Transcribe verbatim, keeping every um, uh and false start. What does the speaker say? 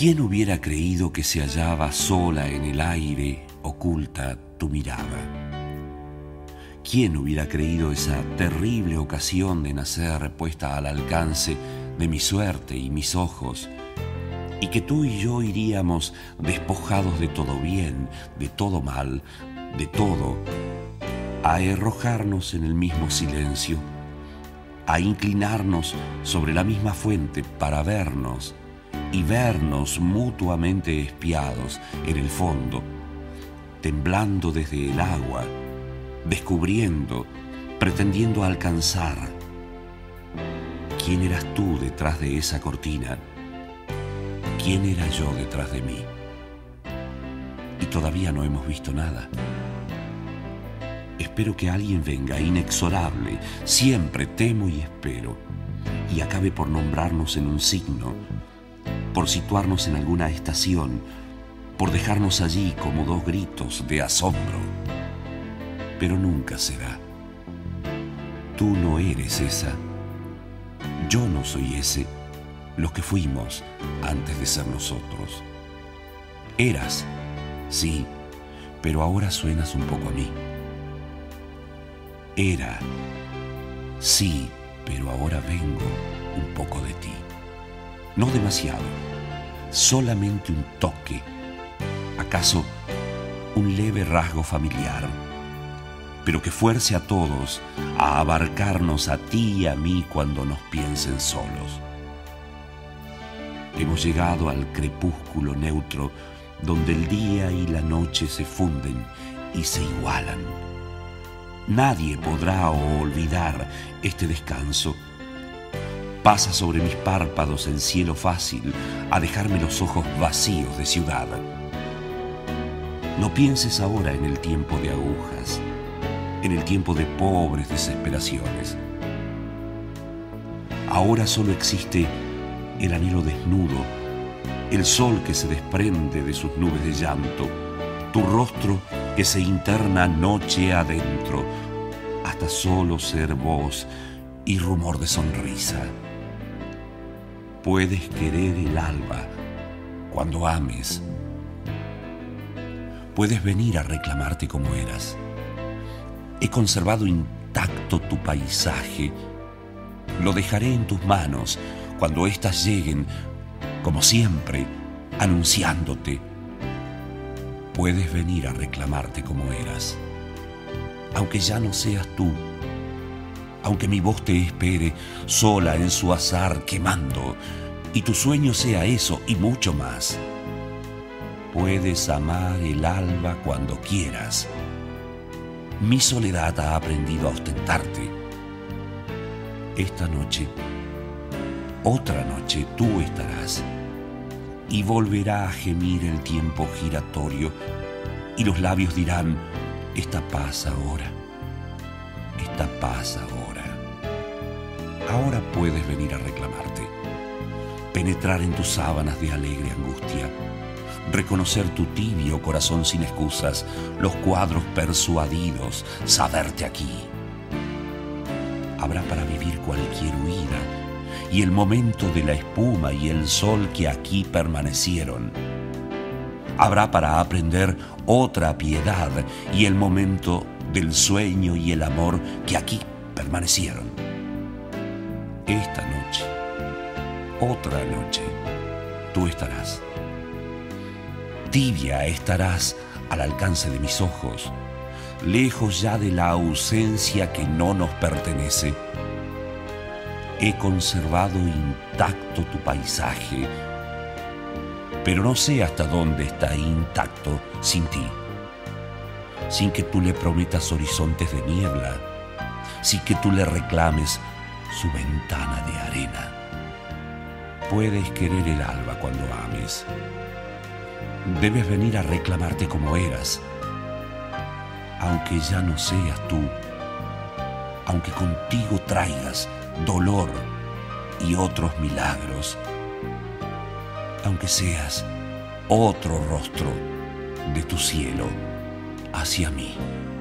¿Quién hubiera creído que se hallaba sola en el aire, oculta tu mirada? ¿Quién hubiera creído esa terrible ocasión de nacer puesta al alcance de mi suerte y mis ojos, y que tú y yo iríamos despojados de todo bien, de todo mal, de todo, a arrojarnos en el mismo silencio, a inclinarnos sobre la misma fuente para vernos y vernos mutuamente espiados en el fondo, temblando desde el agua, descubriendo, pretendiendo alcanzar? ¿Quién eras tú detrás de esa cortina? ¿Quién era yo detrás de mí? Y todavía no hemos visto nada. Espero que alguien venga inexorable, siempre temo y espero, y acabe por nombrarnos en un signo, por situarnos en alguna estación, por dejarnos allí como dos gritos de asombro. Pero nunca será. Tú no eres esa. Yo no soy ese, los que fuimos antes de ser nosotros. Eras, sí, pero ahora suenas un poco a mí. Era, sí, pero ahora vengo un poco de ti. No demasiado, solamente un toque, acaso un leve rasgo familiar, pero que fuerce a todos a abarcarnos a ti y a mí cuando nos piensen solos. Hemos llegado al crepúsculo neutro, donde el día y la noche se funden y se igualan. Nadie podrá olvidar este descanso. Pasa sobre mis párpados el cielo fácil a dejarme los ojos vacíos de ciudad. No pienses ahora en el tiempo de agujas, en el tiempo de pobres desesperaciones. Ahora solo existe el anhelo desnudo, el sol que se desprende de sus nubes de llanto, tu rostro que se interna noche adentro, hasta solo ser voz y rumor de sonrisa. Puedes querer el alba cuando ames. Puedes venir a reclamarte como eras. He conservado intacto tu paisaje. Lo dejaré en tus manos cuando éstas lleguen, como siempre, anunciándote. Puedes venir a reclamarte como eras. Aunque ya no seas tú, aunque mi voz te espere sola en su azar quemando, y tu sueño sea eso y mucho más. Puedes amar el alba cuando quieras. Mi soledad ha aprendido a ostentarte. Esta noche, otra noche, tú estarás, y volverá a gemir el tiempo giratorio, y los labios dirán: esta paz ahora, esta paz ahora. Ahora puedes venir a reclamarte, penetrar en tus sábanas de alegre angustia, reconocer tu tibio corazón sin excusas, los cuadros persuadidos, saberte aquí. Habrá para vivir cualquier huida, y el momento de la espuma y el sol que aquí permanecieron. Habrá para aprender otra piedad y el momento del sueño y el amor que aquí permanecieron. Esta noche, otra noche, tú estarás. Tibia estarás al alcance de mis ojos, lejos ya de la ausencia que no nos pertenece. He conservado intacto tu paisaje, pero no sé hasta dónde está intacto sin ti, sin que tú le prometas horizontes de niebla, sin que tú le reclames su ventana de arena. Puedes querer el alba cuando ames. Debes venir a reclamarte como eras, aunque ya no seas tú, aunque contigo traigas dolor y otros milagros, aunque seas otro rostro de tu cielo hacia mí.